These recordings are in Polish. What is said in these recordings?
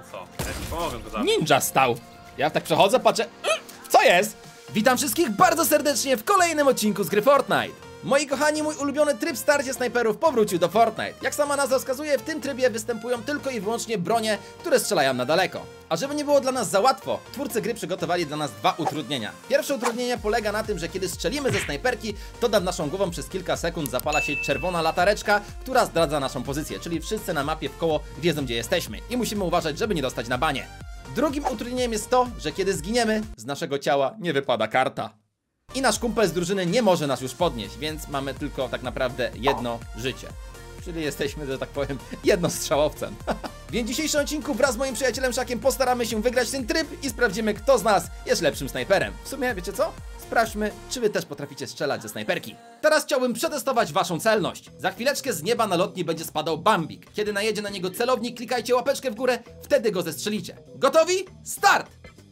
co? Ja ci pomogę go zabić. Ninja stał. Ja tak przechodzę, patrzę. Co jest? Witam wszystkich bardzo serdecznie w kolejnym odcinku z gry Fortnite. Moi kochani, mój ulubiony tryb starcie snajperów powrócił do Fortnite. Jak sama nazwa wskazuje, w tym trybie występują tylko i wyłącznie bronie, które strzelają na daleko. A żeby nie było dla nas za łatwo, twórcy gry przygotowali dla nas dwa utrudnienia. Pierwsze utrudnienie polega na tym, że kiedy strzelimy ze snajperki, to nad naszą głową przez kilka sekund zapala się czerwona latareczka, która zdradza naszą pozycję, czyli wszyscy na mapie w koło wiedzą, gdzie jesteśmy i musimy uważać, żeby nie dostać na banie. Drugim utrudnieniem jest to, że kiedy zginiemy, z naszego ciała nie wypada karta. I nasz kumpel z drużyny nie może nas już podnieść, więc mamy tylko tak naprawdę jedno życie. Czyli jesteśmy, że tak powiem, jednostrzałowcem. Więc w dzisiejszym odcinku wraz z moim przyjacielem Szakiem postaramy się wygrać ten tryb i sprawdzimy, kto z nas jest lepszym snajperem. W sumie, wiecie co? Sprawdźmy, czy wy też potraficie strzelać ze snajperki. Teraz chciałbym przetestować waszą celność. Za chwileczkę z nieba na lotni będzie spadał Bambik. Kiedy najedzie na niego celownik, klikajcie łapeczkę w górę, wtedy go zestrzelicie. Gotowi? Start!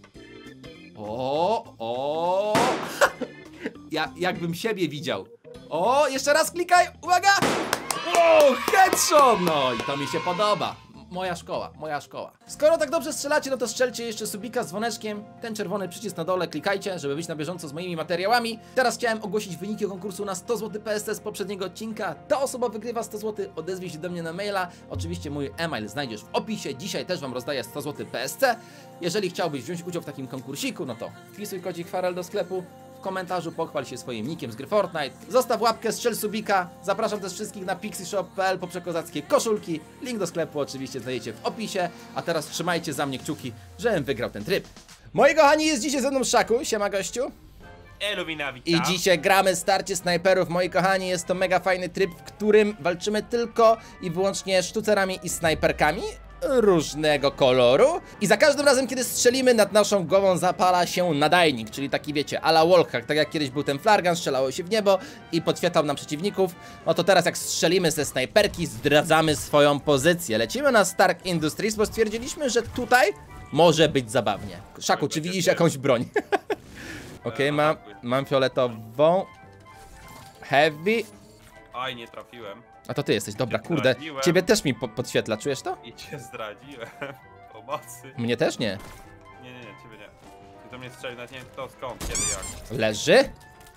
O. Jakbym siebie widział. O, jeszcze raz klikaj, uwaga! O, headshot! No i to mi się podoba. Moja szkoła. Skoro tak dobrze strzelacie, no to strzelcie jeszcze subika z dzwoneczkiem. Ten czerwony przycisk na dole klikajcie, żeby być na bieżąco z moimi materiałami. Teraz chciałem ogłosić wyniki konkursu na 100 zł PSC z poprzedniego odcinka. Ta osoba wygrywa 100 zł, odezwij się do mnie na maila. Oczywiście mój e-mail znajdziesz w opisie. Dzisiaj też wam rozdaję 100 zł PSC. Jeżeli chciałbyś wziąć udział w takim konkursiku, no to wpisuj kodzik Farel do sklepu. W komentarzu pochwal się swoim nickiem z gry Fortnite. Zostaw łapkę, strzel subika. Zapraszam też wszystkich na pixieshop.pl po przekozackie koszulki. Link do sklepu oczywiście znajdziecie w opisie. A teraz trzymajcie za mnie kciuki, żebym wygrał ten tryb. Moi kochani, jest dzisiaj ze mną Szaku. Siema gościu. Elowina, I dzisiaj gramy starcie snajperów. Moi kochani, jest to mega fajny tryb, w którym walczymy tylko i wyłącznie sztucerami i snajperkami różnego koloru. I za każdym razem, kiedy strzelimy, nad naszą głową zapala się nadajnik, czyli taki, wiecie, a la wallhack, tak jak kiedyś był ten flargan, strzelało się w niebo i podświetlał nam przeciwników. No to teraz jak strzelimy ze snajperki, zdradzamy swoją pozycję. Lecimy na Stark Industries, bo stwierdziliśmy, że tutaj może być zabawnie. Szaku, czy widzisz jakąś broń? Okej, mam fioletową. Heavy. Aj, nie trafiłem. A to ty jesteś, dobra, kurde. Ciebie też mi podświetla, czujesz to? I cię zdradziłem. Pomocy. Mnie też nie. Nie, ciebie nie. Ty do mnie strzeli, nawet nie wiem kto, skąd, kiedy, jak. Leży?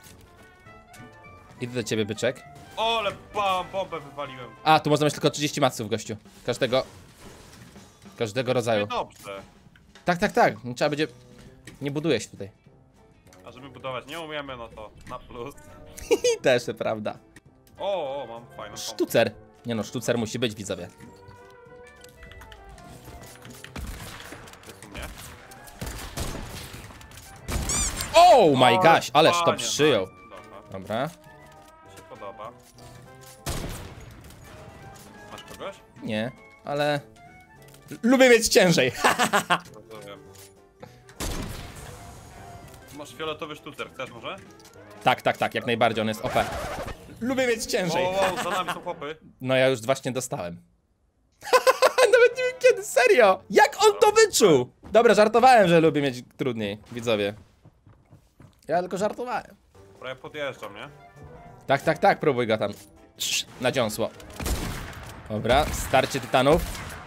Idę do ciebie, byczek. O, ale bombę wywaliłem. A, tu można mieć tylko 30 maców, gościu. Każdego rodzaju. No dobrze. Tak. Trzeba będzie... Nie buduje się tutaj. A żeby budować nie umiemy, no to na plus. I też, to prawda. O, mam fajną pompę. Sztucer. Nie no, sztucer musi być, widzowie. Wysunie. Oh my gosh, ależ to Panie, przyjął. Dobra, Dobra. mi się podoba. Masz kogoś? Nie, ale... Lubię mieć ciężej. Rozumiem. Masz fioletowy sztucer, chcesz może? Tak, jak najbardziej, on jest OP. Lubię mieć ciężej. Wow, za nami są chłopy. No ja już właśnie dostałem. Nawet nie wiem kiedy, serio! Jak on to wyczuł? Dobra, żartowałem, że lubię mieć trudniej, widzowie. Ja tylko żartowałem. Dobra, ja podjeżdżam, nie? Tak, próbuj go tam. Na dziąsło. Dobra, starcie tytanów.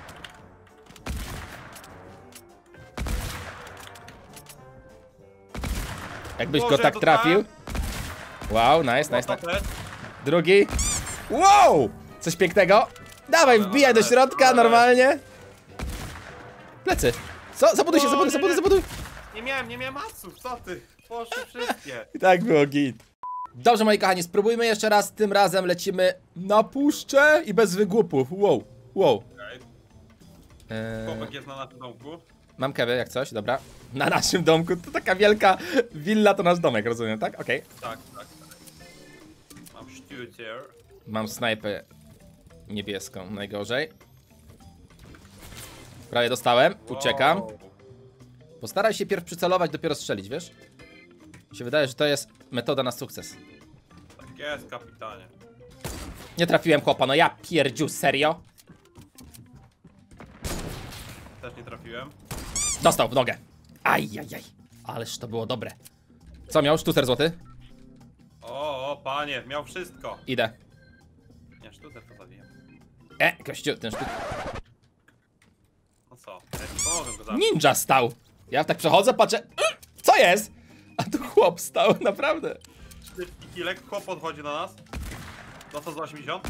Jakbyś go tak trafił. Wow, nice. Drugi. Wow! Coś pięknego. Dawaj, wbijaj do środka, normalnie. Plecy. Co? Zabuduj się, zabuduj. Nie miałem maców, co ty? Poszły wszystkie. I tak było git. Dobrze, moi kochani, spróbujmy jeszcze raz. Tym razem lecimy na puszczę i bez wygłupów. Wow. Okay. Chłopak jest na naszym domku. Mam kewę, jak coś, dobra. Na naszym domku, to taka wielka willa, to nasz domek, rozumiem, tak? Okej. Tak. Mam sztucer. Mam snajpę niebieską, najgorzej. Prawie dostałem, uciekam. Wow. Postaraj się pierw przycelować, dopiero strzelić, wiesz? Mi się wydaje, że to jest metoda na sukces. Tak jest, kapitanie. Nie trafiłem chłopa, no ja pierdziu, serio? Też nie trafiłem. Dostał w nogę. Ajajaj. Ależ to było dobre. Co miał? Sztucer złoty? O, panie, miał wszystko. Idę. Nie, sztucer to zabiję. Kościół, ten sztucer. No co? Ja pomogę go zabić. Ninja stał. Ja tak przechodzę, patrzę. Co jest? A tu chłop stał, naprawdę. Kilek, chłop podchodzi do nas. Dostał za 80.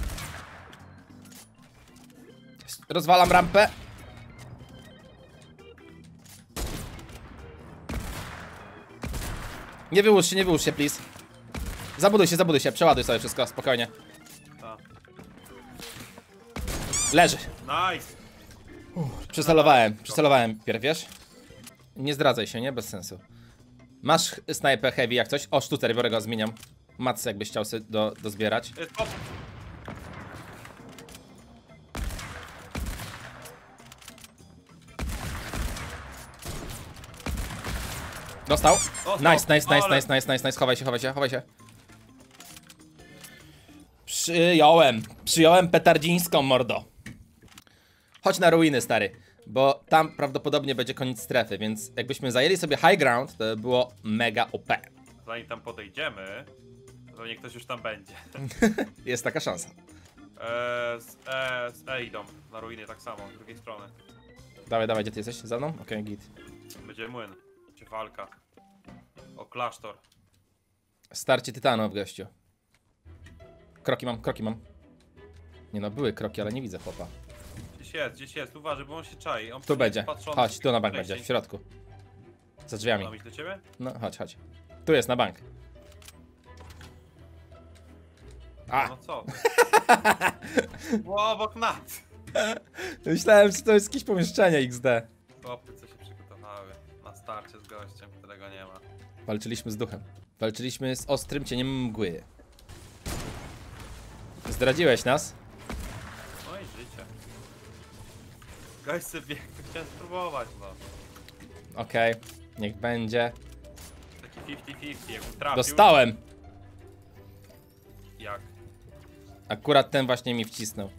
Rozwalam rampę. Nie wyłóż się, please. Zabuduj się, przeładuj sobie wszystko, spokojnie. Tak. Leży. Nice! Przecelowałem pierw, wiesz? Nie zdradzaj się, nie? Bez sensu. Masz snajper heavy jak coś? O, sztucer, biorę go, zmieniam. Matce jakbyś chciał sobie dozbierać. Jest pop. Dostał? Dostał. Nice. Chowaj się. Przyjąłem petardzińską, mordo. Chodź na ruiny, stary. Bo tam prawdopodobnie będzie koniec strefy, więc jakbyśmy zajęli sobie high ground, to by było mega OP. Zanim tam podejdziemy, to niech ktoś już tam będzie. Jest taka szansa. Z idą na ruiny tak samo, z drugiej strony. Dawaj, gdzie ty jesteś? Za mną? Okej, git. Będzie młyn, będzie walka. O klasztor. Starcie tytanów, gościu. Kroki mam. Nie no, były kroki, ale nie widzę chłopa. Gdzieś jest, uważaj, bo on się czai. On Tu będzie. patrzony Chodź, tu na bank wcześniej. będzie, w środku. Za drzwiami. Mam iść do ciebie? No, chodź. Tu jest, na bank. A! No co? Było obok nas! Myślałem, że to jest jakieś pomieszczenie XD. Chłopy, co się przygotowały na starcie z gościem, którego nie ma. Walczyliśmy z duchem. Walczyliśmy z ostrym cieniem mgły. Zdradziłeś nas? No i życie. Gość sobie chciałem spróbować, no. Okej, niech będzie. Taki 50-50, jakbym trafił. Dostałem! Jak? Akurat ten właśnie mi wcisnął.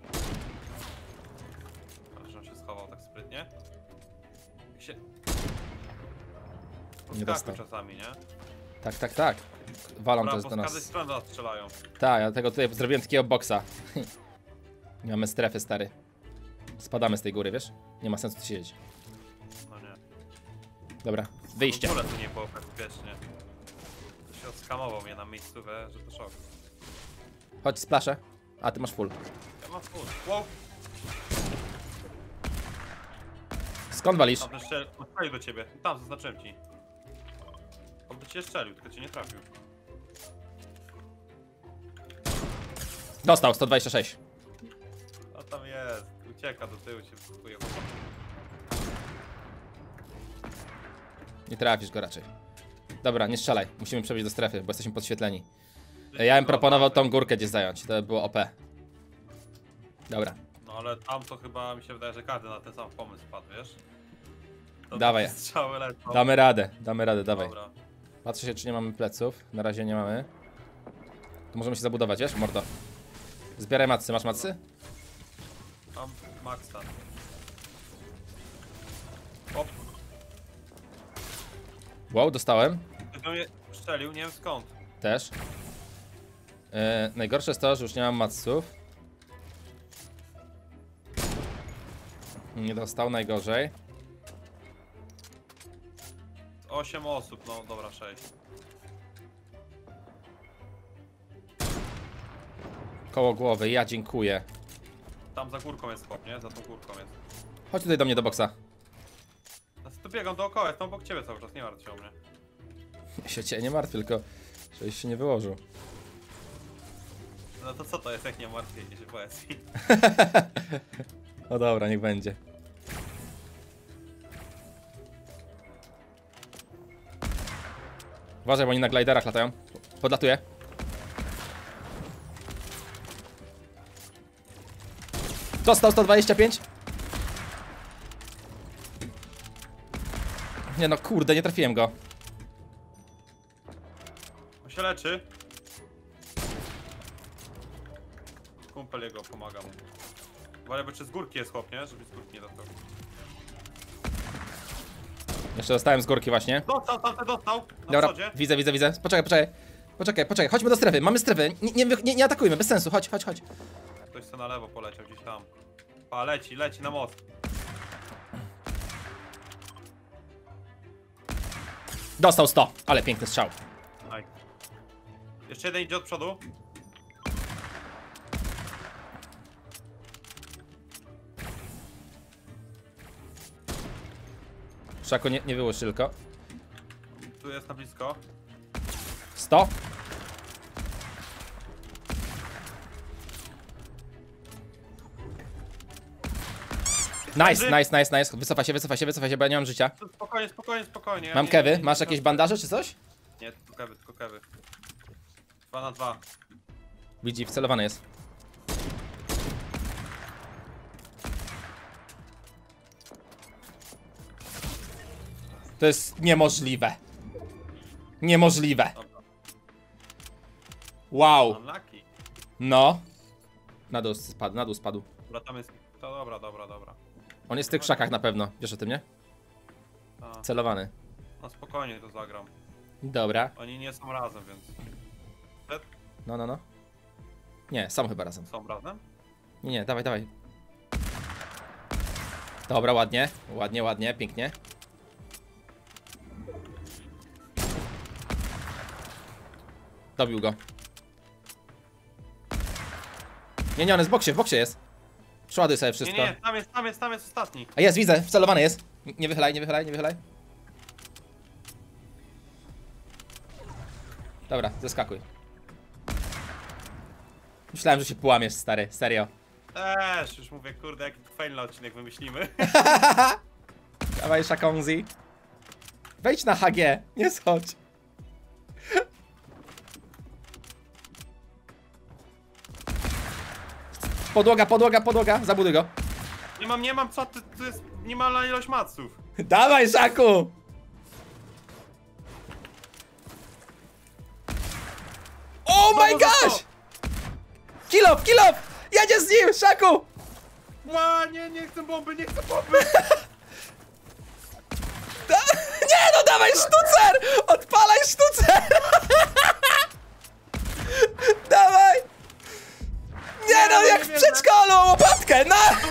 Że on się schował tak sprytnie. Się... Nie dostał. czasami, nie? Tak. Walą Dobra, to bo do z każdej nas. strony do nas strzelają. Tak, ja tego tutaj zrobiłem takiego boksa. Nie mamy strefy, stary. Spadamy z tej góry, wiesz? Nie ma sensu tu siedzieć. No nie. Dobra, wyjście. W ogóle tu nie było bezpiecznie. To się odskamował mnie na miejscówę, że to szok. Chodź, splaszę. A, ty masz full. Ja mam full. Wow! Skąd walisz? Tam też strzelił do ciebie. Tam zaznaczyłem ci. On by cię strzelił, tylko cię nie trafił. Dostał, 126. A tam jest. Ucieka do tyłu, cię wyskakuje. Nie trafisz go raczej. Dobra, nie strzelaj. Musimy przebiec do strefy, bo jesteśmy podświetleni. Ja bym proponował tą górkę gdzieś zająć. To by było OP. Dobra. No ale tam to chyba mi się wydaje, że każdy na ten sam pomysł padł, wiesz? To Dawaj. takie strzały lecą. Damy radę, dawaj. Dobra. Patrzę się, czy nie mamy pleców. Na razie nie mamy. To możemy się zabudować, wiesz, mordo. Zbieraj macy, masz macy? Mam max tam. Op, Wow, dostałem. ktoś mnie strzelił, nie wiem skąd. Też. Najgorsze jest to, że już nie mam maców. Nie dostał, najgorzej. 8 osób, no dobra, 6. Koło głowy, ja dziękuję. Tam za górką jest chłop, nie? Za tą górką jest. Chodź tutaj do mnie do boksa. Znaczy, tu biegam dookoła, jestem obok ciebie cały czas, nie martw się o mnie. Ja się cię nie martw, tylko żebyś się nie wyłożył. No to co to jest, jak nie martwienie się, powiedz mi. No dobra, niech będzie. Uważaj, bo oni na gliderach latają. Podlatuję. Dostał 125. Nie no, kurde, nie trafiłem go. On się leczy. Kumpel jego pomaga mu. Uważaj, bo czy z górki jest chłop, nie? Żeby z górki nie dostał. Jeszcze dostałem z górki właśnie. Dostał, tamten dostał! Na Dobra, przodzie. widzę. Poczekaj. Chodźmy do strefy. Mamy strefę. Nie atakujmy, bez sensu. Chodź. Ktoś co na lewo poleciał, gdzieś tam. A, leci na most. Dostał 100, ale piękny strzał. Aj. Jeszcze jeden idzie od przodu. Szako, nie wyłóż tylko. Tu jest na blisko. 100. Nice. Wycofa się, bo ja nie mam życia. Spokojnie. Mam kewy. Masz jakieś bandaże czy coś? Nie, tylko kewy. 2 na 2. Widzi, wcelowany jest. To jest niemożliwe. Niemożliwe. Dobra. Wow. Unlucky. No. Na dół spadł. Dobra, tam jest. To dobra. On jest w tych krzakach na pewno. Wiesz o tym, nie? A, Celowany. no spokojnie to zagram. Dobra. Oni nie są razem, więc. No. Nie, są chyba razem. Są razem? Nie, dawaj. Dobra, ładnie, pięknie. Dobił go. Nie, on jest w boksie jest. Przeładuj sobie wszystko. Nie, tam jest ostatni. A jest, widzę, wcelowany jest. Nie wychylaj. Dobra, zeskakuj. Myślałem, że się połamiesz, stary, serio. Też, już mówię, kurde, jaki fail odcinek wymyślimy. Dawaj, Shakonzi. Wejdź na HG, nie schodź. Podłoga, zabuduj go. Nie mam, co ty, to jest minimalna ilość maców. Dawaj, Szaku! Oh my gosh! Kill off! Jedzie z nim, Szaku! Ła, nie chcę bomby! Nie no, dawaj sztucer! Odpalaj sztucer! Dawaj! Nie no, jak w przedszkolu! Łopatkę!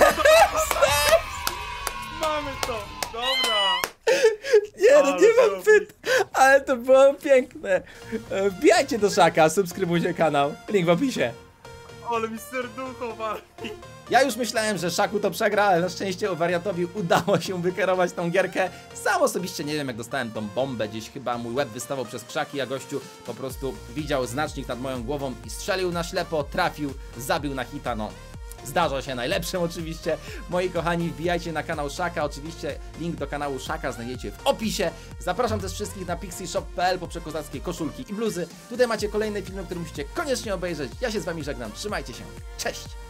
Mamy to! Dobra! Nie no, nie Ale mam pytań, ale to było piękne. Wbijajcie do Szaka, subskrybujcie kanał, link w opisie. Ale mi serducho wali! Ja już myślałem, że Szaku to przegra, ale na szczęście wariatowi udało się wykierować tą gierkę. Sam osobiście nie wiem, jak dostałem tą bombę, gdzieś chyba mój łeb wystawał przez krzaki, a gościu po prostu widział znacznik nad moją głową i strzelił na ślepo, trafił, zabił na hita, no. Zdarza się najlepszym oczywiście. Moi kochani, wbijajcie na kanał Szaka, oczywiście link do kanału Szaka znajdziecie w opisie. Zapraszam też wszystkich na pixieshop.pl po przekozackie koszulki i bluzy. Tutaj macie kolejne filmy, które musicie koniecznie obejrzeć. Ja się z wami żegnam, trzymajcie się, cześć!